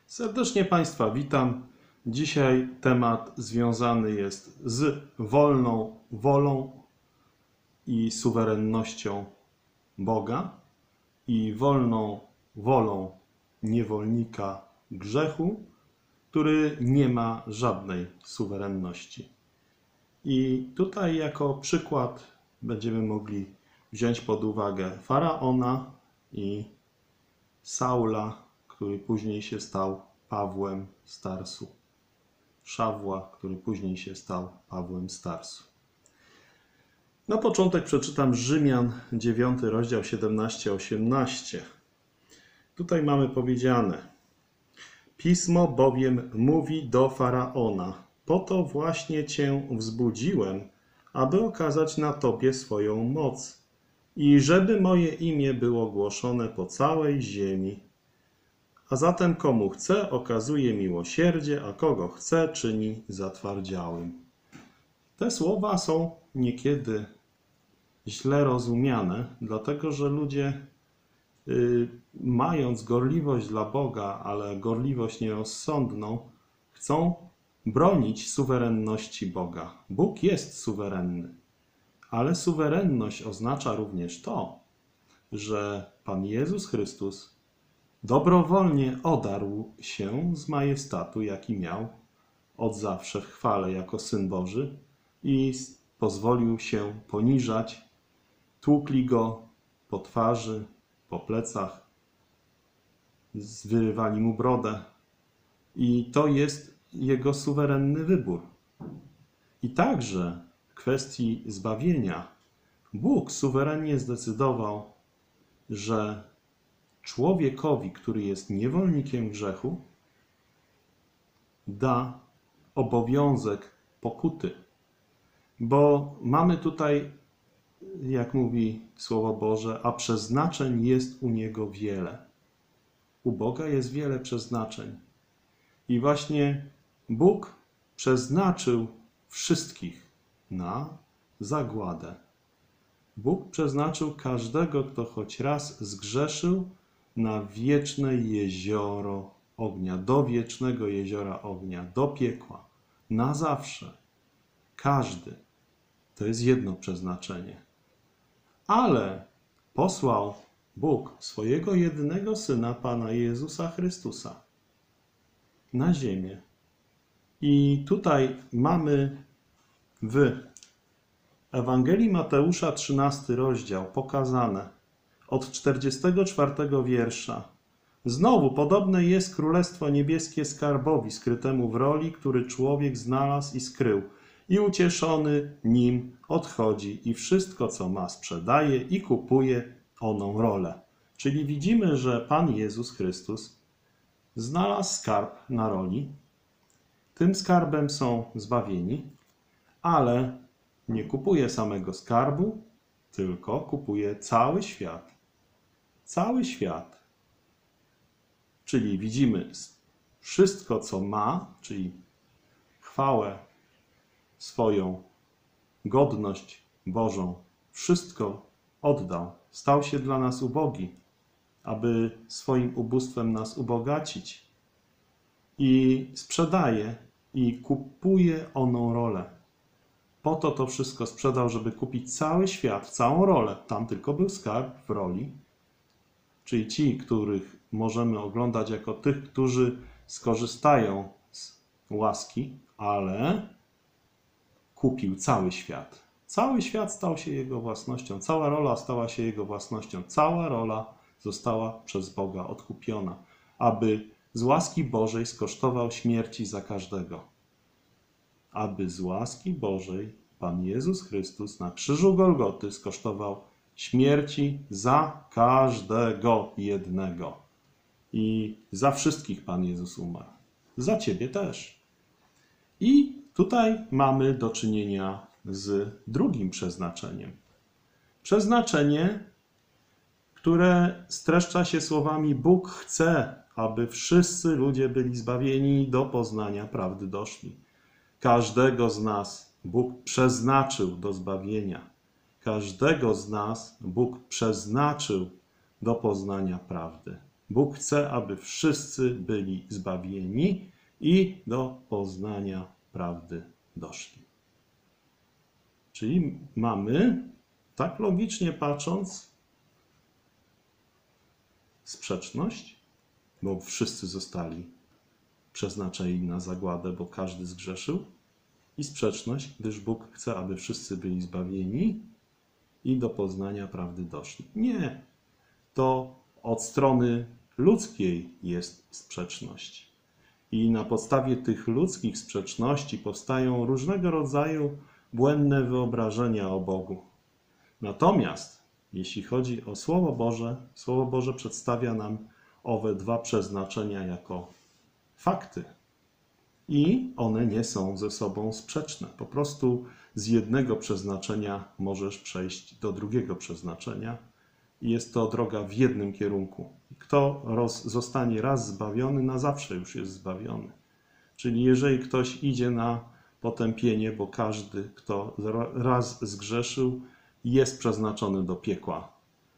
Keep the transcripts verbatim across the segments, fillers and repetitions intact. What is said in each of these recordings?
Serdecznie Państwa witam. Dzisiaj temat związany jest z wolną wolą i suwerennością Boga i wolną wolą niewolnika grzechu, który nie ma żadnej suwerenności. I tutaj jako przykład będziemy mogli wziąć pod uwagę Faraona i Saula, który później się stał Pawłem z Tarsu. Szawła, który później się stał Pawłem z Tarsu. Na początek przeczytam Rzymian dziewiąty rozdział siedemnaście osiemnaście. Tutaj mamy powiedziane: Pismo bowiem mówi do Faraona: po to właśnie cię wzbudziłem, aby okazać na tobie swoją moc i żeby moje imię było głoszone po całej ziemi. A zatem komu chce, okazuje miłosierdzie, a kogo chce, czyni zatwardziałym. Te słowa są niekiedy źle rozumiane, dlatego że ludzie, yy, mając gorliwość dla Boga, ale gorliwość nierozsądną, chcą bronić suwerenności Boga. Bóg jest suwerenny, ale suwerenność oznacza również to, że Pan Jezus Chrystus dobrowolnie odarł się z majestatu, jaki miał od zawsze w chwale jako Syn Boży i pozwolił się poniżać. Tłukli go po twarzy, po plecach, wyrywali mu brodę i to jest jego suwerenny wybór. I także w kwestii zbawienia Bóg suwerennie zdecydował, że człowiekowi, który jest niewolnikiem grzechu, da obowiązek pokuty. Bo mamy tutaj, jak mówi Słowo Boże, a przeznaczeń jest u Niego wiele. U Boga jest wiele przeznaczeń. I właśnie Bóg przeznaczył wszystkich na zagładę. Bóg przeznaczył każdego, kto choć raz zgrzeszył, na wieczne jezioro ognia, do wiecznego jeziora ognia, do piekła, na zawsze. Każdy. To jest jedno przeznaczenie. Ale posłał Bóg swojego jedynego Syna, Pana Jezusa Chrystusa, na ziemię. I tutaj mamy w Ewangelii Mateusza, trzynasty rozdział, pokazane od czterdziestego czwartego wiersza. Znowu podobne jest Królestwo Niebieskie skarbowi skrytemu w roli, który człowiek znalazł i skrył. I ucieszony nim odchodzi i wszystko, co ma, sprzedaje i kupuje oną rolę. Czyli widzimy, że Pan Jezus Chrystus znalazł skarb na roli. Tym skarbem są zbawieni, ale nie kupuje samego skarbu, tylko kupuje cały świat. Cały świat. Czyli widzimy wszystko, co ma, czyli chwałę swoją, godność Bożą, wszystko oddał. Stał się dla nas ubogi, aby swoim ubóstwem nas ubogacić. I sprzedaje i kupuje oną rolę. Po to to wszystko sprzedał, żeby kupić cały świat, całą rolę. Tam tylko był skarb w roli. Czyli ci, których możemy oglądać jako tych, którzy skorzystają z łaski, ale kupił cały świat. Cały świat stał się jego własnością. Cała rola stała się jego własnością. Cała rola została przez Boga odkupiona, aby z łaski Bożej skosztował śmierci za każdego. Aby z łaski Bożej Pan Jezus Chrystus na krzyżu Golgoty skosztował śmierci za każdego jednego. I za wszystkich Pan Jezus umarł. Za ciebie też. I tutaj mamy do czynienia z drugim przeznaczeniem. Przeznaczenie, które streszcza się słowami: Bóg chce, aby wszyscy ludzie byli zbawieni i do poznania prawdy doszli. Każdego z nas Bóg przeznaczył do zbawienia. Każdego z nas Bóg przeznaczył do poznania prawdy. Bóg chce, aby wszyscy byli zbawieni i do poznania prawdy doszli. Czyli mamy, tak logicznie patrząc, sprzeczność, bo wszyscy zostali przeznaczeni na zagładę, bo każdy zgrzeszył, i sprzeczność, gdyż Bóg chce, aby wszyscy byli zbawieni i do poznania prawdy doszli. Nie, to od strony ludzkiej jest sprzeczność. I na podstawie tych ludzkich sprzeczności powstają różnego rodzaju błędne wyobrażenia o Bogu. Natomiast jeśli chodzi o Słowo Boże, Słowo Boże przedstawia nam owe dwa przeznaczenia jako fakty. I one nie są ze sobą sprzeczne. Po prostu z jednego przeznaczenia możesz przejść do drugiego przeznaczenia. I jest to droga w jednym kierunku. Kto roz, zostanie raz zbawiony, na zawsze już jest zbawiony. Czyli jeżeli ktoś idzie na potępienie, bo każdy, kto raz zgrzeszył, jest przeznaczony do piekła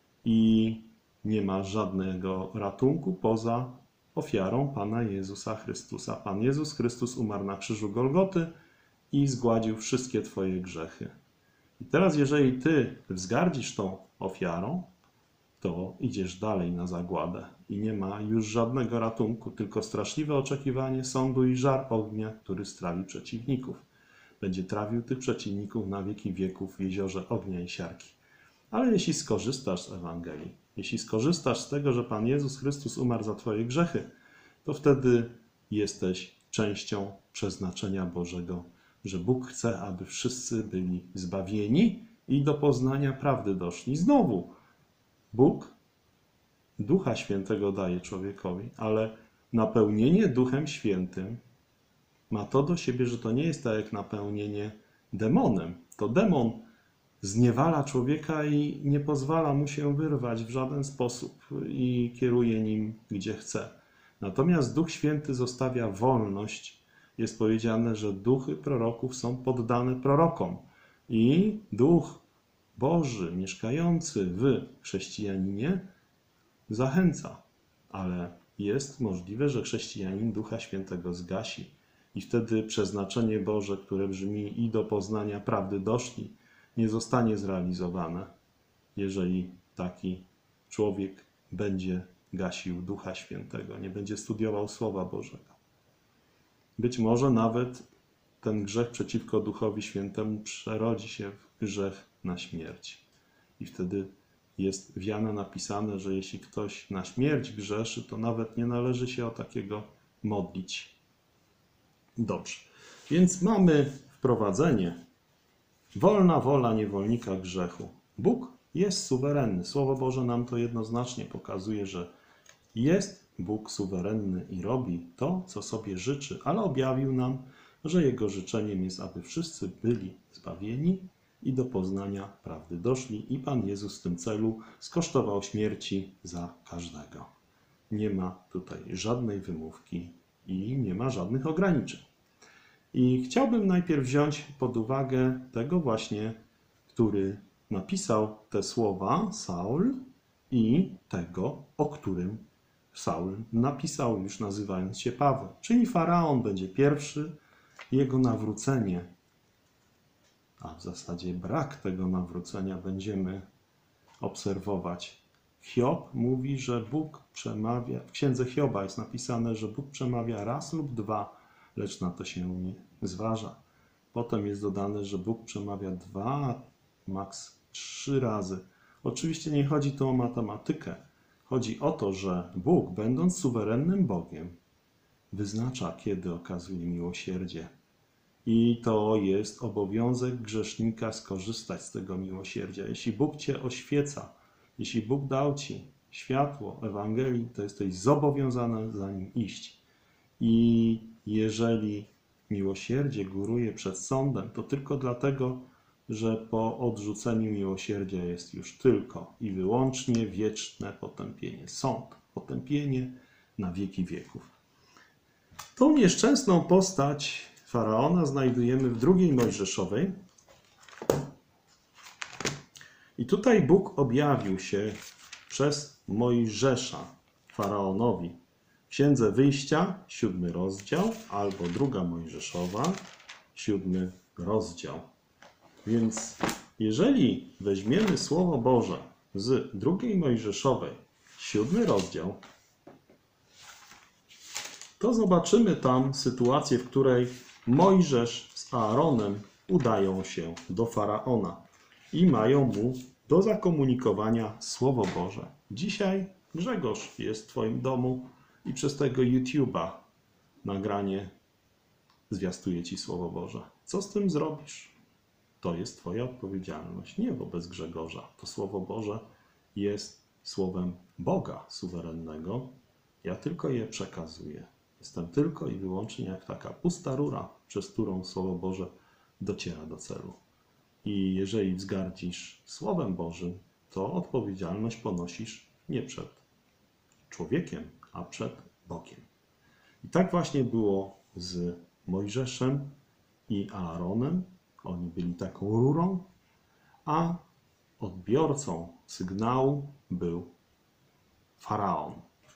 i nie ma żadnego ratunku poza ofiarą Pana Jezusa Chrystusa. Pan Jezus Chrystus umarł na krzyżu Golgoty i zgładził wszystkie twoje grzechy. I teraz jeżeli ty wzgardzisz tą ofiarą, to idziesz dalej na zagładę i nie ma już żadnego ratunku, tylko straszliwe oczekiwanie sądu i żar ognia, który strawi przeciwników. Będzie trawił tych przeciwników na wieki wieków w jeziorze ognia i siarki. Ale jeśli skorzystasz z Ewangelii, jeśli skorzystasz z tego, że Pan Jezus Chrystus umarł za twoje grzechy, to wtedy jesteś częścią przeznaczenia Bożego, że Bóg chce, aby wszyscy byli zbawieni i do poznania prawdy doszli. Znowu, Bóg Ducha Świętego daje człowiekowi, ale napełnienie Duchem Świętym ma to do siebie, że to nie jest tak jak napełnienie demonem. To demon zniewala człowieka i nie pozwala mu się wyrwać w żaden sposób i kieruje nim gdzie chce. Natomiast Duch Święty zostawia wolność. Jest powiedziane, że duchy proroków są poddane prorokom i Duch Boży mieszkający w chrześcijaninie zachęca, ale jest możliwe, że chrześcijanin Ducha Świętego zgasi i wtedy przeznaczenie Boże, które brzmi i do poznania prawdy doszli, nie zostanie zrealizowane, jeżeli taki człowiek będzie gasił Ducha Świętego, nie będzie studiował Słowa Bożego. Być może nawet ten grzech przeciwko Duchowi Świętemu przerodzi się w grzech na śmierć. I wtedy jest w Jana napisane, że jeśli ktoś na śmierć grzeszy, to nawet nie należy się o takiego modlić. Dobrze, więc mamy wprowadzenie. Wolna wola niewolnika grzechu. Bóg jest suwerenny. Słowo Boże nam to jednoznacznie pokazuje, że jest Bóg suwerenny i robi to, co sobie życzy, ale objawił nam, że Jego życzeniem jest, aby wszyscy byli zbawieni i do poznania prawdy doszli. I Pan Jezus w tym celu skosztował śmierci za każdego. Nie ma tutaj żadnej wymówki i nie ma żadnych ograniczeń. I chciałbym najpierw wziąć pod uwagę tego właśnie, który napisał te słowa, Saul, i tego, o którym Saul napisał, już nazywając się Paweł. Czyli Faraon będzie pierwszy, jego nawrócenie, a w zasadzie brak tego nawrócenia będziemy obserwować. Hiob mówi, że Bóg przemawia, w księdze Hioba jest napisane, że Bóg przemawia raz lub dwa, lecz na to się nie zważa. Potem jest dodane, że Bóg przemawia dwa, maks trzy razy. Oczywiście nie chodzi tu o matematykę. Chodzi o to, że Bóg, będąc suwerennym Bogiem, wyznacza, kiedy okazuje miłosierdzie. I to jest obowiązek grzesznika skorzystać z tego miłosierdzia. Jeśli Bóg cię oświeca, jeśli Bóg dał ci światło Ewangelii, to jesteś zobowiązany za nim iść. I jeżeli miłosierdzie góruje przed sądem, to tylko dlatego, że po odrzuceniu miłosierdzia jest już tylko i wyłącznie wieczne potępienie. Sąd, potępienie na wieki wieków. Tą nieszczęsną postać Faraona znajdujemy w drugiej Mojżeszowej. I tutaj Bóg objawił się przez Mojżesza Faraonowi. W Księdze Wyjścia, siódmy rozdział, albo druga Mojżeszowa, siódmy rozdział. Więc jeżeli weźmiemy Słowo Boże z drugiej Mojżeszowej, siódmy rozdział, to zobaczymy tam sytuację, w której Mojżesz z Aaronem udają się do Faraona i mają mu do zakomunikowania Słowo Boże. Dzisiaj Grzegorz jest w Twoim domu i przez tego YouTube'a nagranie zwiastuje Ci Słowo Boże. Co z tym zrobisz? To jest Twoja odpowiedzialność, nie wobec Grzegorza. To Słowo Boże jest Słowem Boga suwerennego. Ja tylko je przekazuję. Jestem tylko i wyłącznie jak taka pusta rura, przez którą Słowo Boże dociera do celu. I jeżeli wzgardzisz Słowem Bożym, to odpowiedzialność ponosisz nie przed człowiekiem, a przed Bogiem. I tak właśnie było z Mojżeszem i Aaronem. Oni byli taką rurą, a odbiorcą sygnału był Faraon.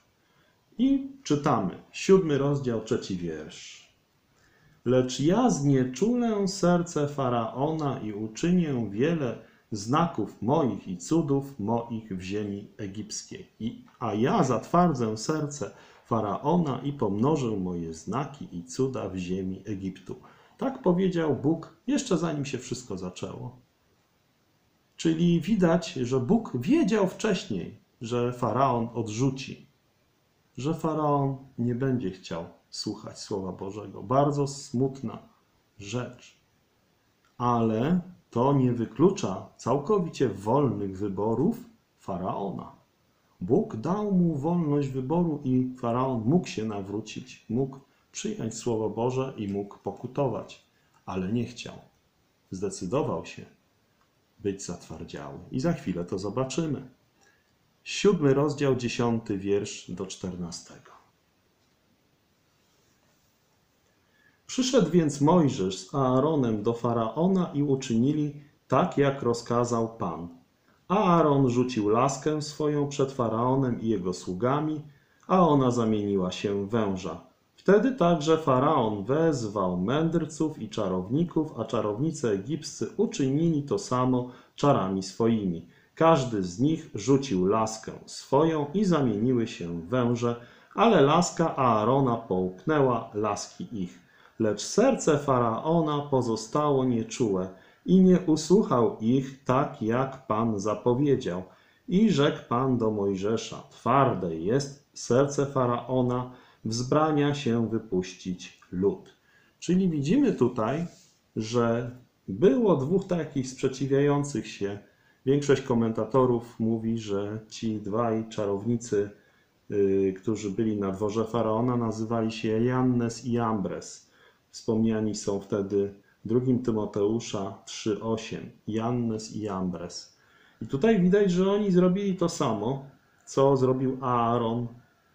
I czytamy, siódmy rozdział, trzeci wiersz. Lecz ja znieczulę serce Faraona i uczynię wiele znaków moich i cudów moich w ziemi egipskiej. I, a ja zatwardzę serce Faraona i pomnożę moje znaki i cuda w ziemi Egiptu. Tak powiedział Bóg jeszcze zanim się wszystko zaczęło. Czyli widać, że Bóg wiedział wcześniej, że Faraon odrzuci, że Faraon nie będzie chciał słuchać Słowa Bożego. Bardzo smutna rzecz. Ale to nie wyklucza całkowicie wolnych wyborów Faraona. Bóg dał mu wolność wyboru i Faraon mógł się nawrócić, mógł przyjąć Słowo Boże i mógł pokutować, ale nie chciał. Zdecydował się być zatwardziały. I za chwilę to zobaczymy. Siódmy rozdział, dziesiąty wiersz do czternastego. Przyszedł więc Mojżesz z Aaronem do Faraona i uczynili tak, jak rozkazał Pan. A Aaron rzucił laskę swoją przed Faraonem i jego sługami, a ona zamieniła się w węża. Wtedy także Faraon wezwał mędrców i czarowników, a czarownicy egipscy uczynili to samo czarami swoimi. Każdy z nich rzucił laskę swoją i zamieniły się w węże, ale laska Aarona połknęła laski ich. Lecz serce Faraona pozostało nieczułe i nie usłuchał ich tak, jak Pan zapowiedział. I rzekł Pan do Mojżesza: twarde jest serce Faraona, wzbrania się wypuścić lud. Czyli widzimy tutaj, że było dwóch takich sprzeciwiających się. Większość komentatorów mówi, że ci dwaj czarownicy, yy, którzy byli na dworze Faraona, nazywali się Jannes i Jambres. Wspomniani są wtedy w drugim Tymoteusza trzy osiem. Jannes i Jambres. I tutaj widać, że oni zrobili to samo, co zrobił Aaron,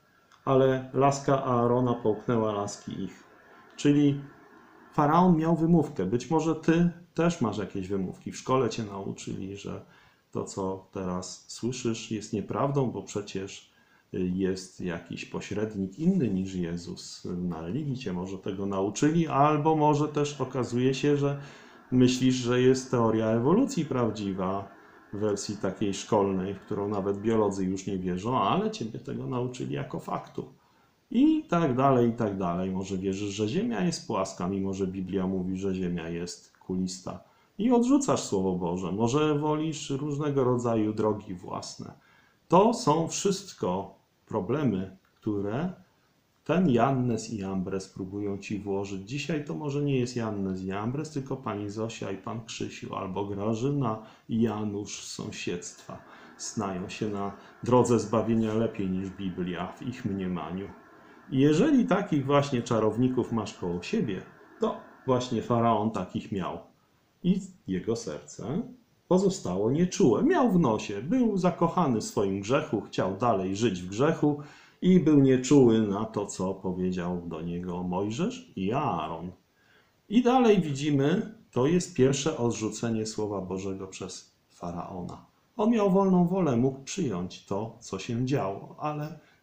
ale laska Aarona połknęła laski ich. Czyli Faraon miał wymówkę. Być może ty też masz jakieś wymówki. W szkole cię nauczyli, że to, co teraz słyszysz, jest nieprawdą, bo przecież jest jakiś pośrednik inny niż Jezus. Na religii cię może tego nauczyli, albo może też okazuje się, że myślisz, że jest teoria ewolucji prawdziwa w wersji takiej szkolnej, w którą nawet biolodzy już nie wierzą, ale ciebie tego nauczyli jako faktu. I tak dalej, i tak dalej. Może wierzysz, że Ziemia jest płaska, mimo że Biblia mówi, że Ziemia jest kulista. I odrzucasz Słowo Boże. Może wolisz różnego rodzaju drogi własne. To są wszystko problemy, które ten Jannes i Jambres próbują ci włożyć. Dzisiaj to może nie jest Jannes i Jambres, tylko pani Zosia i pan Krzysiu, albo Grażyna i Janusz z sąsiedztwa. Znają się na drodze zbawienia lepiej niż Biblia w ich mniemaniu. I jeżeli takich właśnie czarowników masz koło siebie, to właśnie Faraon takich miał. I jego serce pozostało nieczułe. Miał w nosie, był zakochany w swoim grzechu, chciał dalej żyć w grzechu i był nieczuły na to, co powiedział do niego Mojżesz i Aaron. I dalej widzimy, to jest pierwsze odrzucenie Słowa Bożego przez Faraona. On miał wolną wolę, mógł przyjąć to, co się działo, ale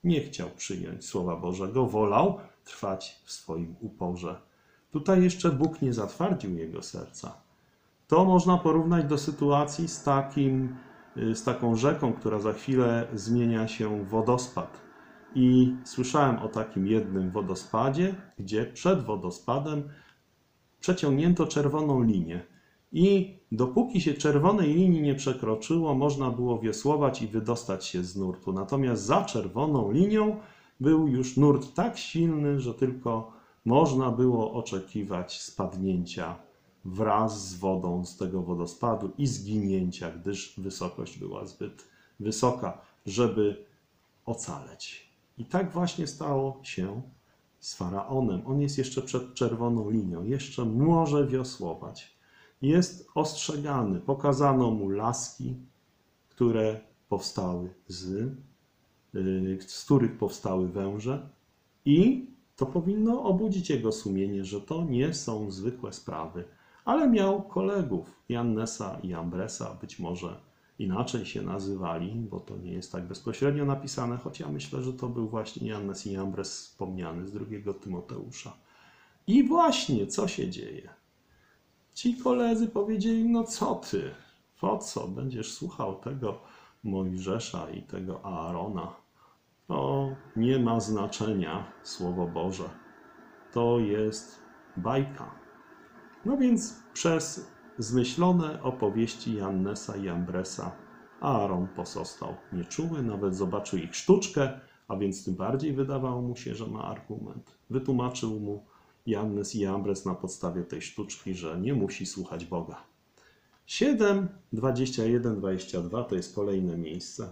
Nie chciał przyjąć Słowa Bożego, wolał trwać w swoim uporze. Tutaj jeszcze Bóg nie zatwardził jego serca. To można porównać do sytuacji z, takim, z taką rzeką, która za chwilę zmienia się w wodospad. I słyszałem o takim jednym wodospadzie, gdzie przed wodospadem przeciągnięto czerwoną linię. I dopóki się czerwonej linii nie przekroczyło, można było wiosłować i wydostać się z nurtu. Natomiast za czerwoną linią był już nurt tak silny, że tylko można było oczekiwać spadnięcia wraz z wodą z tego wodospadu i zginięcia, gdyż wysokość była zbyt wysoka, żeby ocaleć. I tak właśnie stało się z Faraonem. On jest jeszcze przed czerwoną linią, jeszcze może wiosłować. Jest ostrzegany, pokazano mu laski, które powstały z, z których powstały węże i to powinno obudzić jego sumienie, że to nie są zwykłe sprawy. Ale miał kolegów, Jannesa i Jambresa, być może inaczej się nazywali, bo to nie jest tak bezpośrednio napisane, choć ja myślę, że to był właśnie Jannes i Jambres wspomniany z drugiego Tymoteusza. I właśnie, co się dzieje? Ci koledzy powiedzieli, no co ty, po co będziesz słuchał tego Mojżesza i tego Aarona? To nie ma znaczenia, Słowo Boże. To jest bajka. No więc przez zmyślone opowieści Jannesa i Jambresa Aaron pozostał nieczuły, nawet zobaczył ich sztuczkę, a więc tym bardziej wydawało mu się, że ma argument. Wytłumaczył mu Jannes i Jambres na podstawie tej sztuczki, że nie musi słuchać Boga. siedem, dwadzieścia jeden, dwadzieścia dwa to jest kolejne miejsce.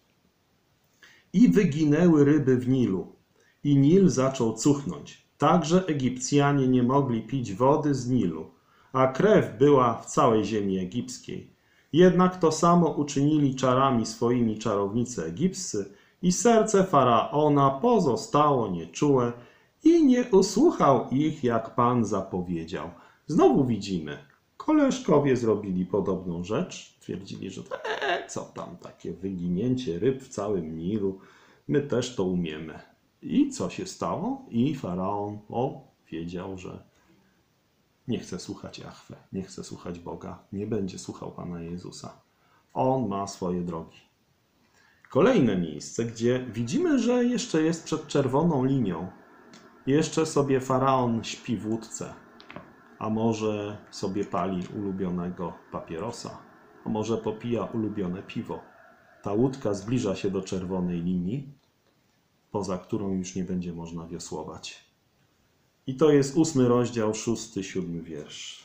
I wyginęły ryby w Nilu, i Nil zaczął cuchnąć. Także Egipcjanie nie mogli pić wody z Nilu, a krew była w całej ziemi egipskiej. Jednak to samo uczynili czarami swoimi czarownicy egipscy i serce Faraona pozostało nieczułe i nie usłuchał ich, jak Pan zapowiedział. Znowu widzimy, koleżkowie zrobili podobną rzecz. Twierdzili, że e, co tam, takie wyginięcie ryb w całym Nilu, my też to umiemy. I co się stało? I Faraon o, wiedział, że nie chce słuchać Jahwe, nie chce słuchać Boga, nie będzie słuchał Pana Jezusa. On ma swoje drogi. Kolejne miejsce, gdzie widzimy, że jeszcze jest przed czerwoną linią. Jeszcze sobie Faraon śpi w łódce, a może sobie pali ulubionego papierosa, a może popija ulubione piwo. Ta łódka zbliża się do czerwonej linii, poza którą już nie będzie można wiosłować. I to jest ósmy rozdział, szósty, siódmy wiersz.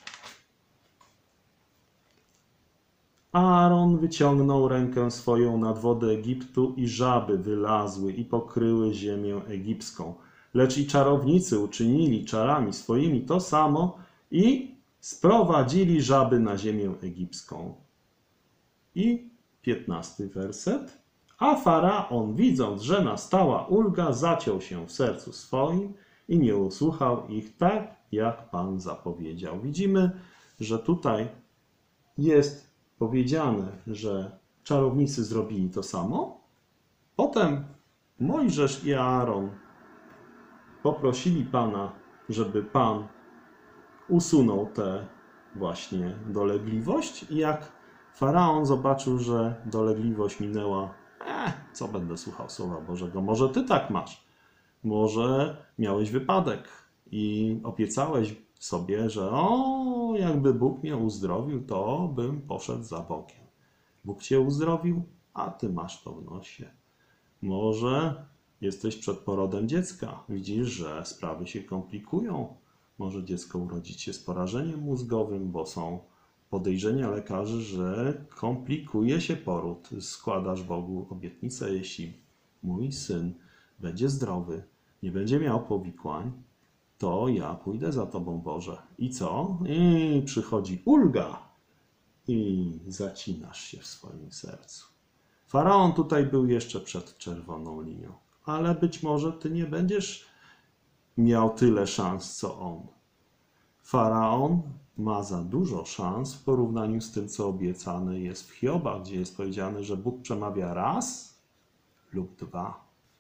Aaron wyciągnął rękę swoją nad wodę Egiptu i żaby wylazły i pokryły ziemię egipską. Lecz i czarownicy uczynili czarami swoimi to samo i sprowadzili żaby na ziemię egipską. I piętnasty werset. A Faraon, widząc, że nastała ulga, zaciął się w sercu swoim i nie usłuchał ich tak, jak Pan zapowiedział. Widzimy, że tutaj jest powiedziane, że czarownicy zrobili to samo. Potem Mojżesz i Aaron poprosili Pana, żeby Pan usunął tę właśnie dolegliwość. I jak Faraon zobaczył, że dolegliwość minęła, eh, co będę słuchał Słowa Bożego, może ty tak masz. Może miałeś wypadek i obiecałeś sobie, że o, jakby Bóg mnie uzdrowił, to bym poszedł za Bogiem. Bóg cię uzdrowił, a ty masz to w nosie. Może jesteś przed porodem dziecka. Widzisz, że sprawy się komplikują. Może dziecko urodzić się z porażeniem mózgowym, bo są podejrzenia lekarzy, że komplikuje się poród. Składasz Bogu obietnicę, jeśli mój syn będzie zdrowy, nie będzie miał powikłań, to ja pójdę za Tobą, Boże. I co? I przychodzi ulga i zacinasz się w swoim sercu. Faraon tutaj był jeszcze przed czerwoną linią, ale być może Ty nie będziesz miał tyle szans, co on. Faraon ma za dużo szans w porównaniu z tym, co obiecane jest w Hioba, gdzie jest powiedziane, że Bóg przemawia raz lub dwa,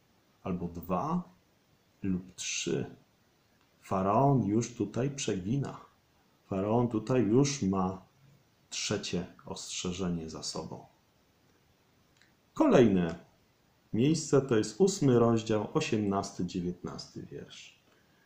albo dwa lub trzy. Faraon już tutaj przegina. Faraon tutaj już ma trzecie ostrzeżenie za sobą. Kolejne miejsce to jest ósmy rozdział, osiemnasty dziewiętnasty wiersz.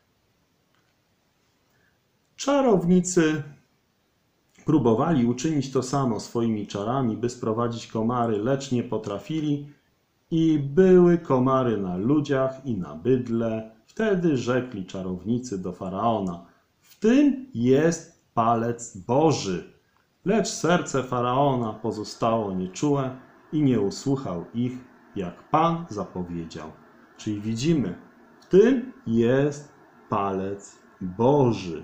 Czarownicy próbowali uczynić to samo swoimi czarami, by sprowadzić komary, lecz nie potrafili i były komary na ludziach i na bydle. Wtedy rzekli czarownicy do Faraona: w tym jest palec Boży. Lecz serce Faraona pozostało nieczułe i nie usłuchał ich, jak Pan zapowiedział. Czyli widzimy, w tym jest palec Boży.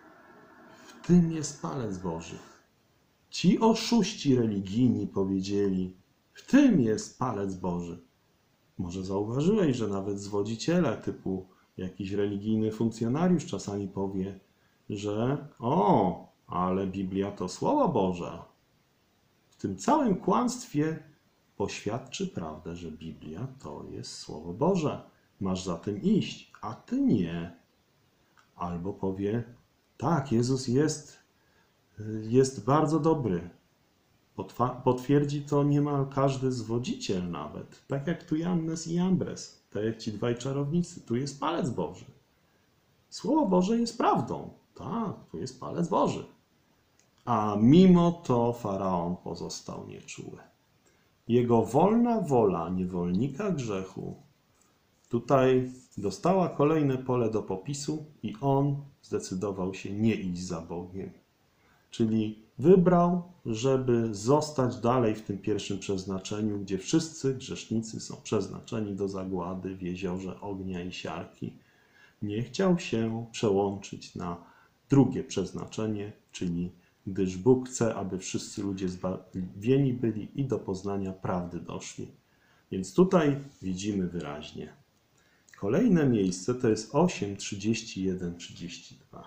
W tym jest palec Boży. Ci oszuści religijni powiedzieli: w tym jest palec Boży. Może zauważyłeś, że nawet zwodziciele typu jakiś religijny funkcjonariusz czasami powie, że o, ale Biblia to Słowo Boże. W tym całym kłamstwie poświadczy prawdę, że Biblia to jest Słowo Boże. Masz za tym iść, a ty nie. Albo powie: tak, Jezus jest, jest bardzo dobry. Potwierdzi to niemal każdy zwodziciel nawet. Tak jak tu Jannes i Jambres. Tak jak ci dwaj czarownicy. Tu jest palec Boży. Słowo Boże jest prawdą. Tak, tu jest palec Boży. A mimo to Faraon pozostał nieczuły. Jego wolna wola niewolnika grzechu tutaj dostała kolejne pole do popisu i on zdecydował się nie iść za Bogiem. Czyli wybrał, żeby zostać dalej w tym pierwszym przeznaczeniu, gdzie wszyscy grzesznicy są przeznaczeni do zagłady w jeziorze ognia i siarki. Nie chciał się przełączyć na drugie przeznaczenie, czyli gdyż Bóg chce, aby wszyscy ludzie zbawieni byli i do poznania prawdy doszli. Więc tutaj widzimy wyraźnie. Kolejne miejsce to jest osiem, trzydzieści jeden, trzydzieści dwa.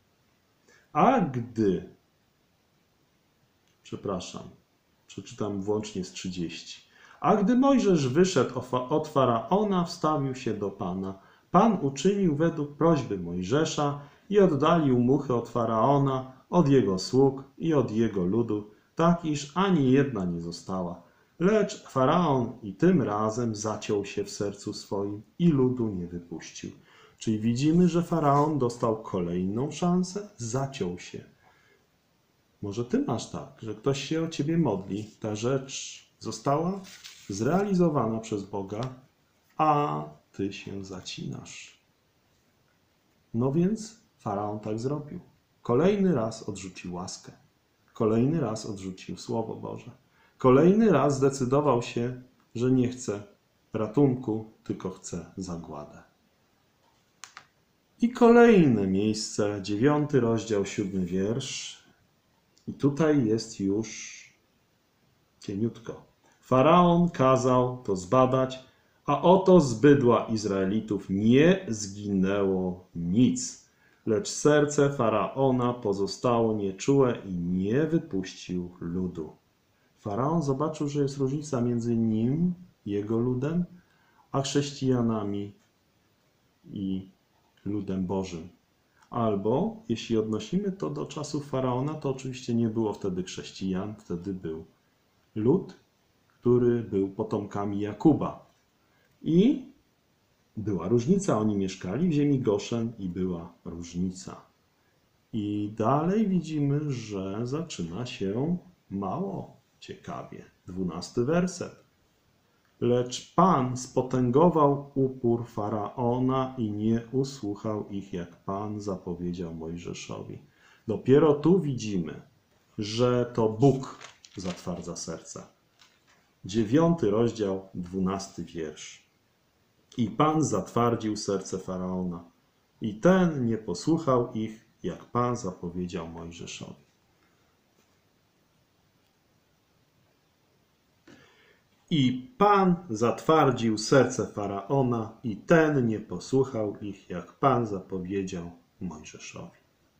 A gdy, przepraszam, przeczytam włącznie z trzydzieści. A gdy Mojżesz wyszedł od Faraona, wstawił się do Pana. Pan uczynił według prośby Mojżesza i oddalił muchy od Faraona, od jego sług i od jego ludu, tak iż ani jedna nie została. Lecz Faraon i tym razem zaciął się w sercu swoim i ludu nie wypuścił. Czyli widzimy, że Faraon dostał kolejną szansę, zaciął się. Może ty masz tak, że ktoś się o ciebie modli, ta rzecz została zrealizowana przez Boga, a ty się zacinasz. No więc Faraon tak zrobił. Kolejny raz odrzucił łaskę. Kolejny raz odrzucił Słowo Boże. Kolejny raz zdecydował się, że nie chce ratunku, tylko chce zagładę. I kolejne miejsce, dziewiąty rozdział, siódmy wiersz. I tutaj jest już cieniutko. Faraon kazał to zbadać, a oto z bydła Izraelitów nie zginęło nic. Lecz serce Faraona pozostało nieczułe i nie wypuścił ludu. Faraon zobaczył, że jest różnica między nim, jego ludem, a chrześcijanami i ludem Bożym. Albo, jeśli odnosimy to do czasów Faraona, to oczywiście nie było wtedy chrześcijan, wtedy był lud, który był potomkami Jakuba. I była różnica, oni mieszkali w ziemi Goszen i była różnica. I dalej widzimy, że zaczyna się mało ciekawie. Dwunasty werset. Lecz Pan spotęgował upór Faraona i nie usłuchał ich, jak Pan zapowiedział Mojżeszowi. Dopiero tu widzimy, że to Bóg zatwardza serca. Dziewiąty rozdział, dwunasty wiersz. I Pan zatwardził serce Faraona i ten nie posłuchał ich, jak Pan zapowiedział Mojżeszowi. I Pan zatwardził serce Faraona i ten nie posłuchał ich, jak Pan zapowiedział Mojżeszowi.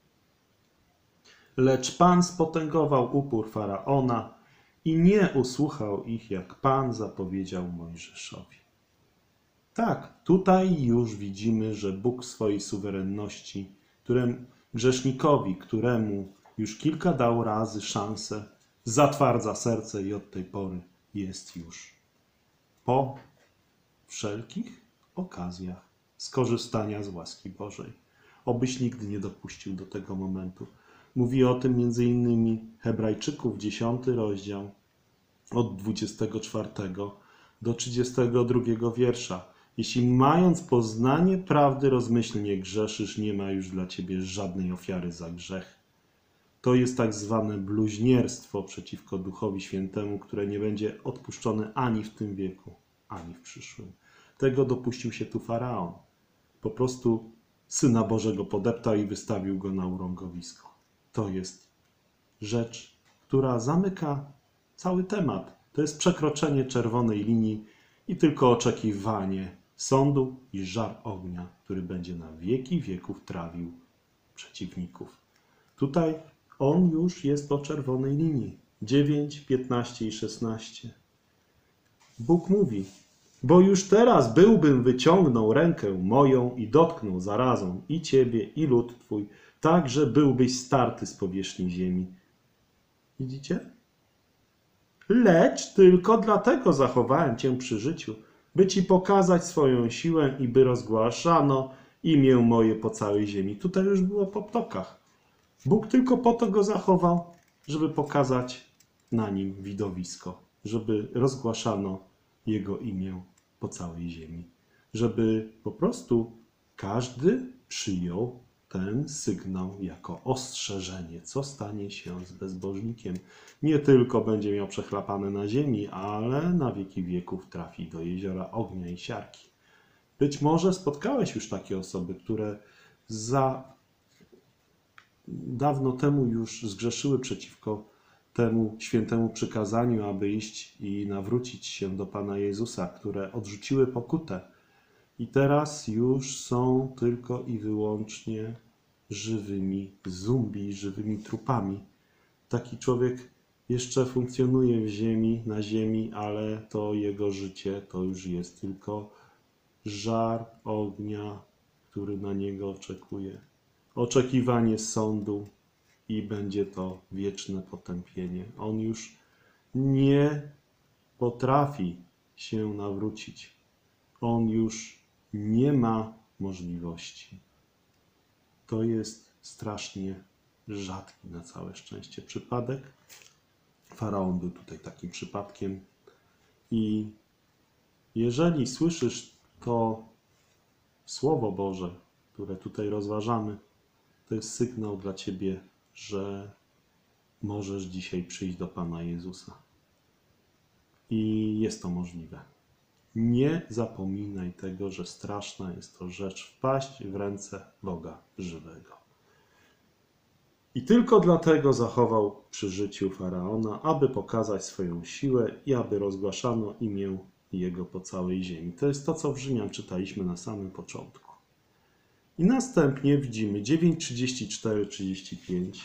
Lecz Pan spotęgował upór Faraona i nie usłuchał ich, jak Pan zapowiedział Mojżeszowi. Tak, tutaj już widzimy, że Bóg w swojej suwerenności, któremu, grzesznikowi, któremu już kilka dał razy szansę, zatwardza serce i od tej pory jest już po wszelkich okazjach skorzystania z łaski Bożej. Obyś nigdy nie dopuścił do tego momentu. Mówi o tym między innymi Hebrajczyków, dziesiąty rozdział, od dwudziestego czwartego do trzydziestego drugiego wiersza. Jeśli mając poznanie prawdy rozmyślnie grzeszysz, nie ma już dla ciebie żadnej ofiary za grzech. To jest tak zwane bluźnierstwo przeciwko Duchowi Świętemu, które nie będzie odpuszczone ani w tym wieku, ani w przyszłym. Tego dopuścił się tu Faraon. Po prostu Syna Bożego podeptał i wystawił go na urągowisko. To jest rzecz, która zamyka cały temat. To jest przekroczenie czerwonej linii i tylko oczekiwanie sądu i żar ognia, który będzie na wieki wieków trawił przeciwników. Tutaj on już jest po czerwonej linii. dziewięć, piętnaście i szesnaście. Bóg mówi: bo już teraz byłbym wyciągnął rękę moją i dotknął zarazą i ciebie, i lud twój, tak, że byłbyś starty z powierzchni ziemi. Widzicie? Lecz tylko dlatego zachowałem cię przy życiu, by ci pokazać swoją siłę i by rozgłaszano imię moje po całej ziemi. Tutaj już było po ptokach. Bóg tylko po to go zachował, żeby pokazać na nim widowisko, żeby rozgłaszano jego imię po całej ziemi, żeby po prostu każdy przyjął ten sygnał jako ostrzeżenie, co stanie się z bezbożnikiem. Nie tylko będzie miał przechlapane na ziemi, ale na wieki wieków trafi do jeziora ognia i siarki. Być może spotkałeś już takie osoby, które za dawno temu już zgrzeszyły przeciwko temu świętemu przykazaniu, aby iść i nawrócić się do Pana Jezusa, które odrzuciły pokutę i teraz już są tylko i wyłącznie żywymi zombie, żywymi trupami. Taki człowiek jeszcze funkcjonuje w ziemi, na ziemi, ale to jego życie to już jest tylko żar ognia, który na niego oczekuje. Oczekiwanie sądu i będzie to wieczne potępienie. On już nie potrafi się nawrócić. On już nie ma możliwości. To jest strasznie rzadki na całe szczęście przypadek. Faraon był tutaj takim przypadkiem. I jeżeli słyszysz to Słowo Boże, które tutaj rozważamy, to jest sygnał dla ciebie, że możesz dzisiaj przyjść do Pana Jezusa. I jest to możliwe. Nie zapominaj tego, że straszna jest to rzecz wpaść w ręce Boga żywego. I tylko dlatego zachował przy życiu Faraona, aby pokazać swoją siłę i aby rozgłaszano imię Jego po całej ziemi. To jest to, co w Rzymian czytaliśmy na samym początku. I następnie widzimy dziewięć, trzydzieści cztery, trzydzieści pięć.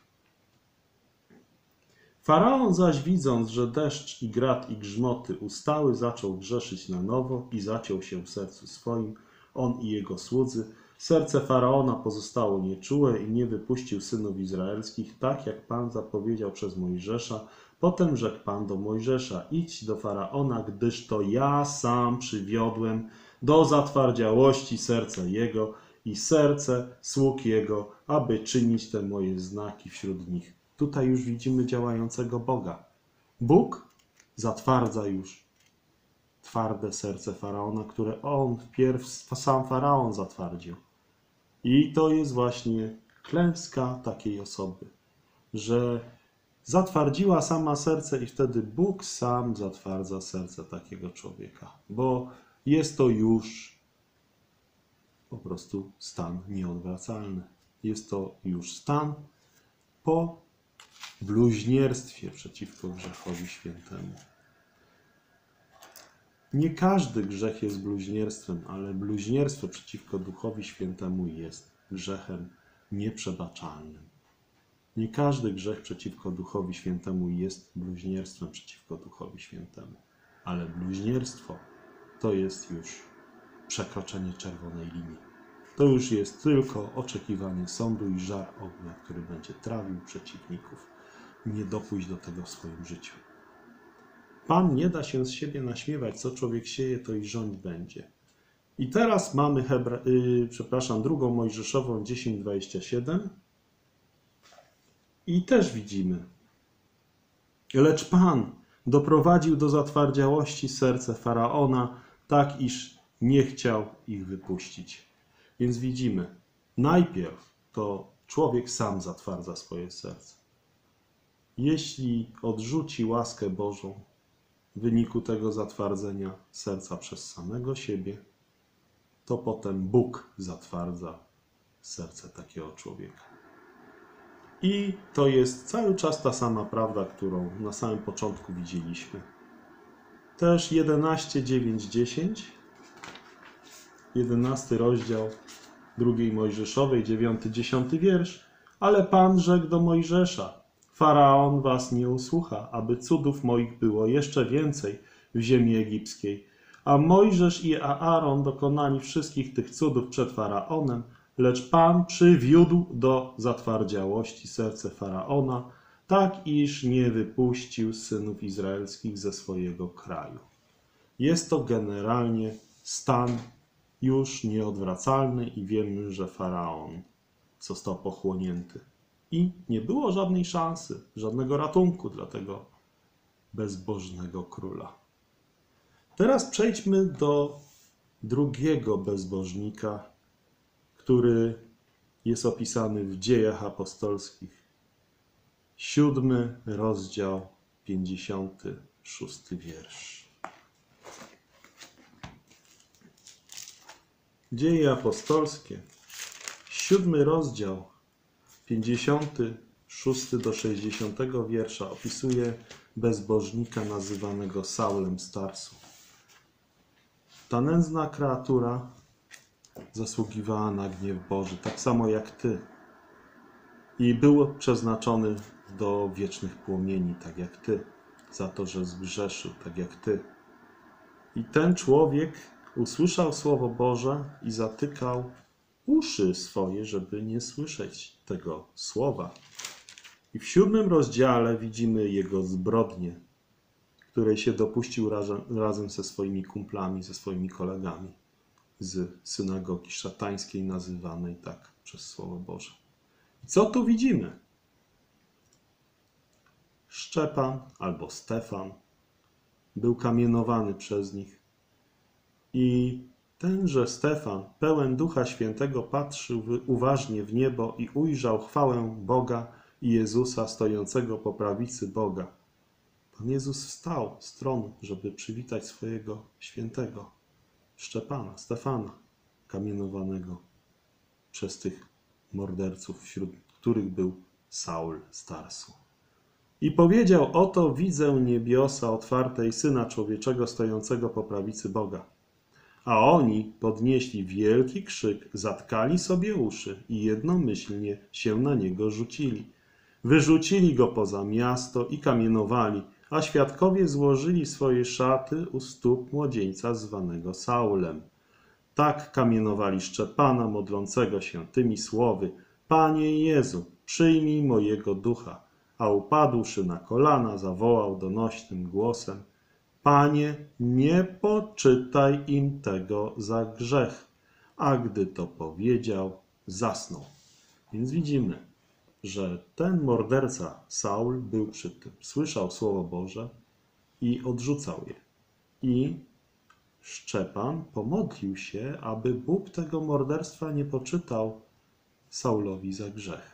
Faraon zaś widząc, że deszcz i grad i grzmoty ustały, zaczął grzeszyć na nowo i zaciął się w sercu swoim, on i jego słudzy. Serce Faraona pozostało nieczułe i nie wypuścił synów izraelskich, tak jak Pan zapowiedział przez Mojżesza. Potem rzekł Pan do Mojżesza: idź do Faraona, gdyż to ja sam przywiodłem do zatwardziałości serce jego i serce sług jego, aby czynić te moje znaki wśród nich. Tutaj już widzimy działającego Boga. Bóg zatwardza już twarde serce Faraona, które on wpierw sam Faraon zatwardził. I to jest właśnie klęska takiej osoby, że zatwardziła sama serce i wtedy Bóg sam zatwardza serce takiego człowieka, bo jest to już po prostu stan nieodwracalny. Jest to już stan po bluźnierstwie przeciwko grzechowi świętemu. Nie każdy grzech jest bluźnierstwem, ale bluźnierstwo przeciwko Duchowi Świętemu jest grzechem nieprzebaczalnym. Nie każdy grzech przeciwko Duchowi Świętemu jest bluźnierstwem przeciwko Duchowi Świętemu, ale bluźnierstwo to jest już przekroczenie czerwonej linii. To już jest tylko oczekiwanie sądu i żar ognia, który będzie trawił przeciwników. Nie dopuść do tego w swoim życiu. Pan nie da się z siebie naśmiewać, co człowiek sieje, to i rząd będzie. I teraz mamy, Hebra... yy, przepraszam, drugą Mojżeszową dziesięć dwadzieścia siedem i też widzimy. Lecz Pan doprowadził do zatwardziałości serce Faraona, tak iż nie chciał ich wypuścić. Więc widzimy, najpierw to człowiek sam zatwardza swoje serce. Jeśli odrzuci łaskę Bożą w wyniku tego zatwardzenia serca przez samego siebie, to potem Bóg zatwardza serce takiego człowieka. I to jest cały czas ta sama prawda, którą na samym początku widzieliśmy. Też jedenaście, dziewięć, dziesięć, jedenasty rozdział drugiej Mojżeszowej, dziewiąty, dziesiąty wiersz. Ale Pan rzekł do Mojżesza: Faraon was nie usłucha, aby cudów moich było jeszcze więcej w ziemi egipskiej. A Mojżesz i Aaron dokonali wszystkich tych cudów przed Faraonem, lecz Pan przywiódł do zatwardziałości serce Faraona, tak iż nie wypuścił synów izraelskich ze swojego kraju. Jest to generalnie stan już nieodwracalny i wiemy, że Faraon został pochłonięty. I nie było żadnej szansy, żadnego ratunku dla tego bezbożnego króla. Teraz przejdźmy do drugiego bezbożnika, który jest opisany w Dziejach Apostolskich. Siódmy rozdział, pięćdziesiąty szósty wiersz. Dzieje Apostolskie, siódmy rozdział, pięćdziesiąty szósty do sześćdziesiątego wiersza opisuje bezbożnika nazywanego Saulem z Tarsu. Ta nędzna kreatura zasługiwała na gniew Boży, tak samo jak ty. I był przeznaczony do wiecznych płomieni, tak jak ty, za to, że zgrzeszył, tak jak ty. I ten człowiek usłyszał Słowo Boże i zatykał uszy swoje, żeby nie słyszeć tego słowa. I w siódmym rozdziale widzimy jego zbrodnię, której się dopuścił razem, razem ze swoimi kumplami, ze swoimi kolegami z synagogi szatańskiej, nazywanej tak przez Słowo Boże. I co tu widzimy? Szczepan albo Stefan był kamienowany przez nich i tenże Stefan, pełen Ducha Świętego, patrzył uważnie w niebo i ujrzał chwałę Boga i Jezusa stojącego po prawicy Boga. Pan Jezus wstał z tronu, żeby przywitać swojego świętego Szczepana, Stefana, kamienowanego przez tych morderców, wśród których był Saul z Tarsu. I powiedział: oto widzę niebiosa otwarte i Syna Człowieczego stojącego po prawicy Boga. A oni podnieśli wielki krzyk, zatkali sobie uszy i jednomyślnie się na niego rzucili. Wyrzucili go poza miasto i kamienowali, a świadkowie złożyli swoje szaty u stóp młodzieńca zwanego Saulem. Tak kamienowali Szczepana, modlącego się tymi słowy: Panie Jezu, przyjmij mojego ducha. A upadłszy na kolana, zawołał donośnym głosem: Panie, nie poczytaj im tego za grzech. A gdy to powiedział, zasnął. Więc widzimy, że ten morderca Saul był przy tym. Słyszał Słowo Boże i odrzucał je. I Szczepan pomodlił się, aby Bóg tego morderstwa nie poczytał Saulowi za grzech.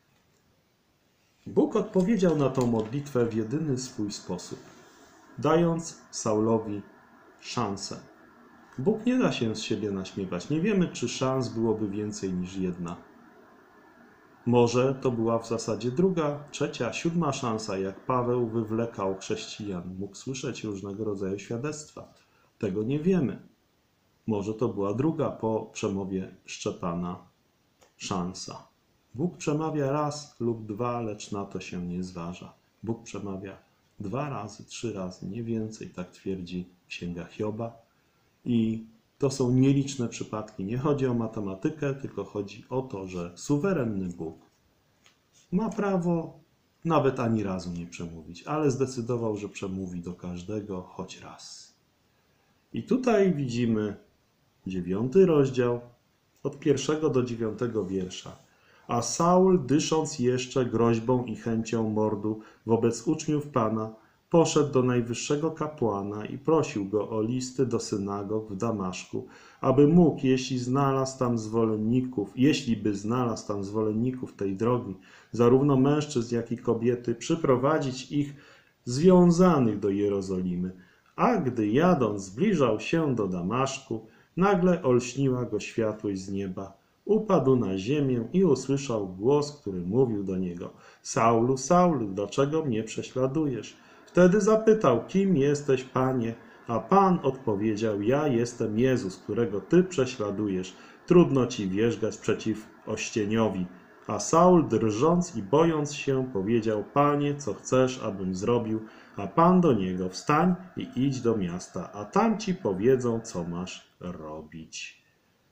Bóg odpowiedział na tą modlitwę w jedyny swój sposób, dając Saulowi szansę. Bóg nie da się z siebie naśmiewać. Nie wiemy, czy szans byłoby więcej niż jedna. Może to była w zasadzie druga, trzecia, siódma szansa, jak Paweł wywlekał chrześcijan. Mógł słyszeć różnego rodzaju świadectwa. Tego nie wiemy. Może to była druga po przemowie Szczepana szansa. Bóg przemawia raz lub dwa, lecz na to się nie zważa. Bóg przemawia dwa razy, trzy razy, nie więcej, tak twierdzi Księga Hioba. I To są nieliczne przypadki. Nie chodzi o matematykę, tylko chodzi o to, że suwerenny Bóg ma prawo nawet ani razu nie przemówić, ale zdecydował, że przemówi do każdego choć raz. I tutaj widzimy dziewiąty rozdział, od pierwszego do dziewiątego wiersza. A Saul, dysząc jeszcze groźbą i chęcią mordu wobec uczniów Pana, poszedł do najwyższego kapłana i prosił go o listy do synagog w Damaszku, aby mógł, jeśli znalazł tam zwolenników, jeśli by znalazł tam zwolenników tej drogi, zarówno mężczyzn, jak i kobiety, przyprowadzić ich związanych do Jerozolimy. A gdy jadąc zbliżał się do Damaszku, nagle olśniła go światłość z nieba. Upadł na ziemię i usłyszał głos, który mówił do niego: Saulu, Saulu, dlaczego mnie prześladujesz? Wtedy zapytał: kim jesteś, Panie? A Pan odpowiedział: ja jestem Jezus, którego ty prześladujesz. Trudno ci wierzgać przeciw ościeniowi. A Saul, drżąc i bojąc się, powiedział: Panie, co chcesz, abym zrobił? A Pan do niego: wstań i idź do miasta, a tam ci powiedzą, co masz robić.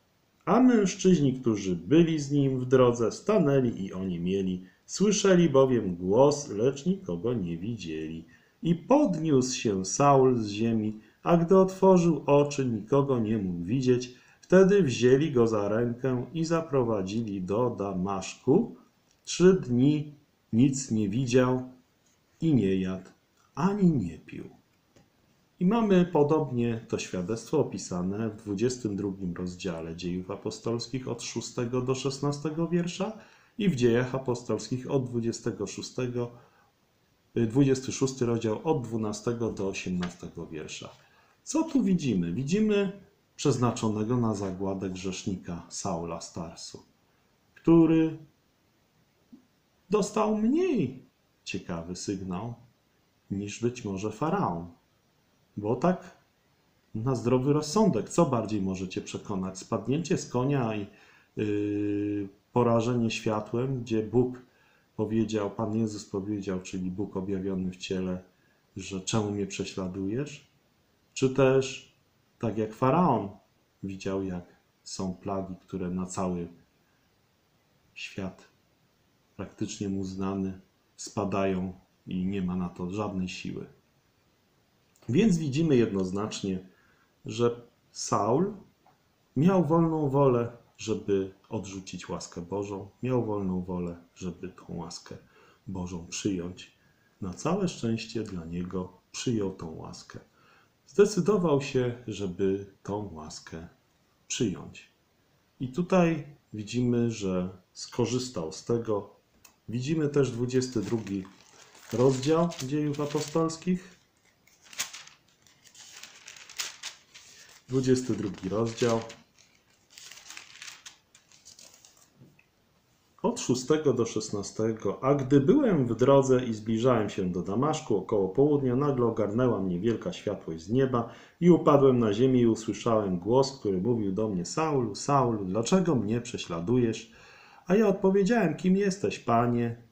A mężczyźni, którzy byli z nim w drodze, stanęli i oniemieli. Słyszeli bowiem głos, lecz nikogo nie widzieli. I podniósł się Saul z ziemi, a gdy otworzył oczy, nikogo nie mógł widzieć. Wtedy wzięli go za rękę i zaprowadzili do Damaszku. Trzy dni nic nie widział i nie jadł, ani nie pił. I mamy podobnie to świadectwo opisane w dwudziestym drugim rozdziale Dziejów Apostolskich od szóstego do szesnastego wiersza i w Dziejach Apostolskich od dwudziestego szóstego, dwudziesty szósty rozdział od dwunastego do osiemnastego wiersza. Co tu widzimy? Widzimy przeznaczonego na zagładę grzesznika Saula z Tarsu, który dostał mniej ciekawy sygnał niż być może faraon. Bo tak na zdrowy rozsądek, co bardziej możecie przekonać? Spadnięcie z konia i yy, porażenie światłem, gdzie Bóg powiedział, Pan Jezus powiedział, czyli Bóg objawiony w ciele, że czemu mnie prześladujesz? Czy też, tak jak faraon widział, jak są plagi, które na cały świat praktycznie mu znany spadają i nie ma na to żadnej siły. Więc widzimy jednoznacznie, że Saul miał wolną wolę, żeby odrzucić łaskę Bożą, miał wolną wolę, żeby tą łaskę Bożą przyjąć. Na całe szczęście dla niego przyjął tą łaskę. Zdecydował się, żeby tą łaskę przyjąć. I tutaj widzimy, że skorzystał z tego. Widzimy też dwudziesty drugi rozdział Dziejów Apostolskich. dwudziesty drugi rozdział. Od szóstego do szesnastego. A gdy byłem w drodze i zbliżałem się do Damaszku około południa, nagle ogarnęła mnie wielka światłość z nieba i upadłem na ziemię i usłyszałem głos, który mówił do mnie: Saulu, Saulu, dlaczego mnie prześladujesz? A ja odpowiedziałem: kim jesteś, Panie?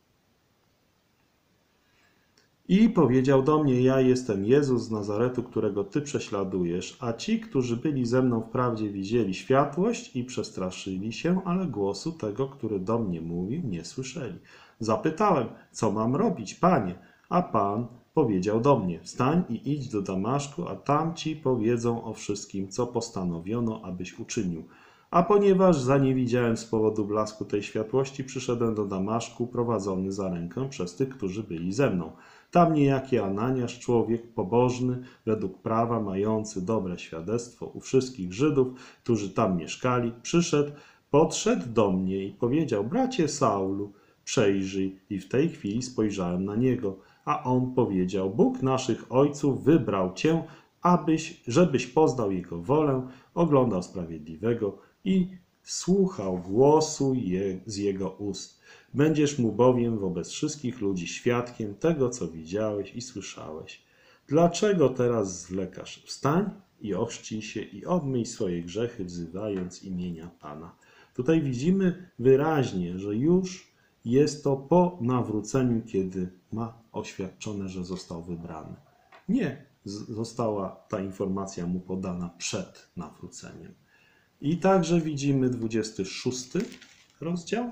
I powiedział do mnie: ja jestem Jezus z Nazaretu, którego ty prześladujesz. A ci, którzy byli ze mną wprawdzie widzieli światłość i przestraszyli się, ale głosu tego, który do mnie mówił, nie słyszeli. Zapytałem: co mam robić, Panie? A Pan powiedział do mnie: wstań i idź do Damaszku, a tam ci powiedzą o wszystkim, co postanowiono, abyś uczynił. A ponieważ zaniewidziałem z powodu blasku tej światłości, przyszedłem do Damaszku, prowadzony za rękę przez tych, którzy byli ze mną. Tam niejaki Ananiasz, człowiek pobożny, według prawa, mający dobre świadectwo u wszystkich Żydów, którzy tam mieszkali, przyszedł, podszedł do mnie i powiedział: bracie Saulu, przejrzyj. I w tej chwili spojrzałem na niego, a on powiedział: Bóg naszych ojców wybrał cię, abyś, żebyś poznał Jego wolę, oglądał Sprawiedliwego i słuchał głosu je, z Jego ust. Będziesz mu bowiem wobec wszystkich ludzi świadkiem tego, co widziałeś i słyszałeś. Dlaczego teraz zwlekasz? Wstań i ochrzcij się i obmyj swoje grzechy, wzywając imienia Pana. Tutaj widzimy wyraźnie, że już jest to po nawróceniu, kiedy ma oświadczone, że został wybrany. Nie została ta informacja mu podana przed nawróceniem. I także widzimy dwudziesty szósty rozdział.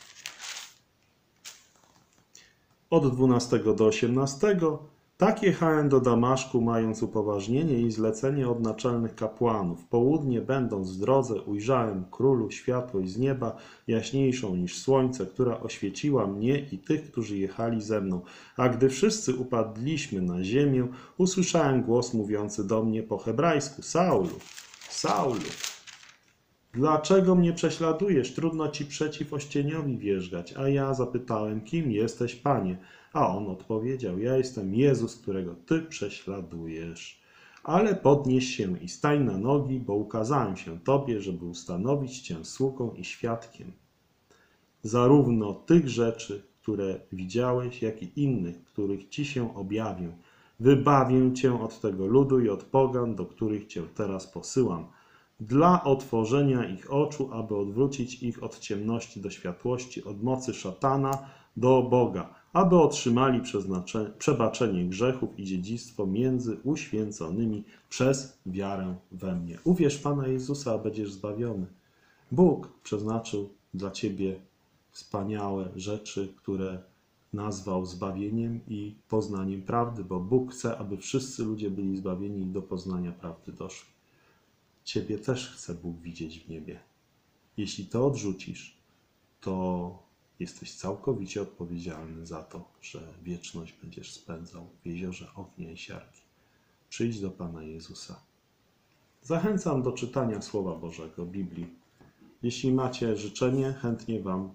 Od dwunastego do osiemnastego. Tak jechałem do Damaszku, mając upoważnienie i zlecenie od naczelnych kapłanów. W południe, będąc w drodze, ujrzałem królu światłość z nieba, jaśniejszą niż słońce, która oświeciła mnie i tych, którzy jechali ze mną. A gdy wszyscy upadliśmy na ziemię, usłyszałem głos mówiący do mnie po hebrajsku: Saulu, Saulu, dlaczego mnie prześladujesz? Trudno ci przeciw ościeniowi wierzgać. A ja zapytałem: kim jesteś, Panie? A on odpowiedział: ja jestem Jezus, którego ty prześladujesz. Ale podnieś się i stań na nogi, bo ukazałem się tobie, żeby ustanowić cię sługą i świadkiem zarówno tych rzeczy, które widziałeś, jak i innych, których ci się objawię. Wybawię cię od tego ludu i od pogan, do których cię teraz posyłam, dla otworzenia ich oczu, aby odwrócić ich od ciemności do światłości, od mocy szatana do Boga, aby otrzymali przebaczenie grzechów i dziedzictwo między uświęconymi przez wiarę we mnie. Uwierz w Pana Jezusa, a będziesz zbawiony. Bóg przeznaczył dla ciebie wspaniałe rzeczy, które nazwał zbawieniem i poznaniem prawdy, bo Bóg chce, aby wszyscy ludzie byli zbawieni i do poznania prawdy doszli. Ciebie też chce Bóg widzieć w niebie. Jeśli to odrzucisz, to jesteś całkowicie odpowiedzialny za to, że wieczność będziesz spędzał w jeziorze ognia i siarki. Przyjdź do Pana Jezusa. Zachęcam do czytania Słowa Bożego, Biblii. Jeśli macie życzenie, chętnie Wam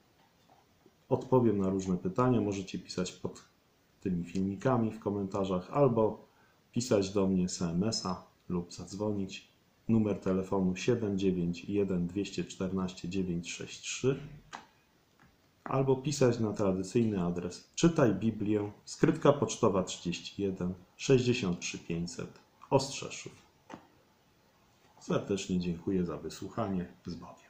odpowiem na różne pytania. Możecie pisać pod tymi filmikami w komentarzach albo pisać do mnie es em es a lub zadzwonić. Numer telefonu siedem dziewięć jeden dwa cztery dziewięć sześć trzy albo pisać na tradycyjny adres Czytaj Biblię, skrytka pocztowa trzydzieści jeden sześćdziesiąt trzy pięćset, Ostrzeszów. Serdecznie dziękuję za wysłuchanie. Z Bogiem.